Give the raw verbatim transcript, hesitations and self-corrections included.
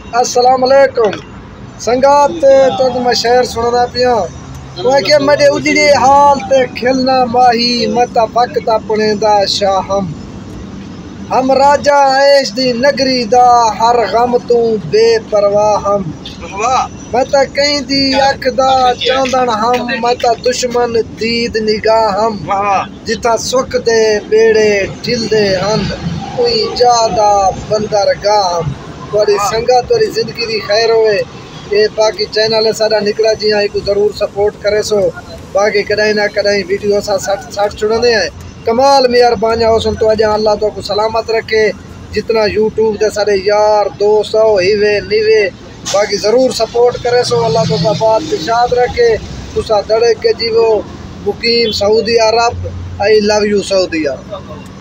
अस्सलाम वालेकुम संगात तो मैं शेर सुनना पिया कि मडे उजड़े हाल ते खिलना माही मता वक्त अपने दा शाहम हम राजा ऐश दी नगरी दा हर गम तू बेपरवाह हम मता कहीं दी अख दा चांदन हम मता दुश्मन दीद निगाह हम जिथा सुख दे बेड़े ढिलदे हन कोई ज्यादा बंदरगाह हम थोड़ी संगा थोड़ी जिंदगी दी खैर होवे। ये बाकी चैनल है सारा निकला जी हाँ को जरूर सपोर्ट करे सो बाकी कदाई ना कदाई वीडियो सा सट सट चुनने हैं कमाल मेहरबानी हो सुन तो अजा अल्लाह तो को सलामत रखे जितना यूट्यूब दे सारे यार दोस्त हो हिवे निवे बाकी जरूर सपोर्ट करे सो अल्लाह तो का बात इरशाद रखे तुसा दड़े के जीवो मुकीम सऊदी अरब आई लव यू सऊदी अरब।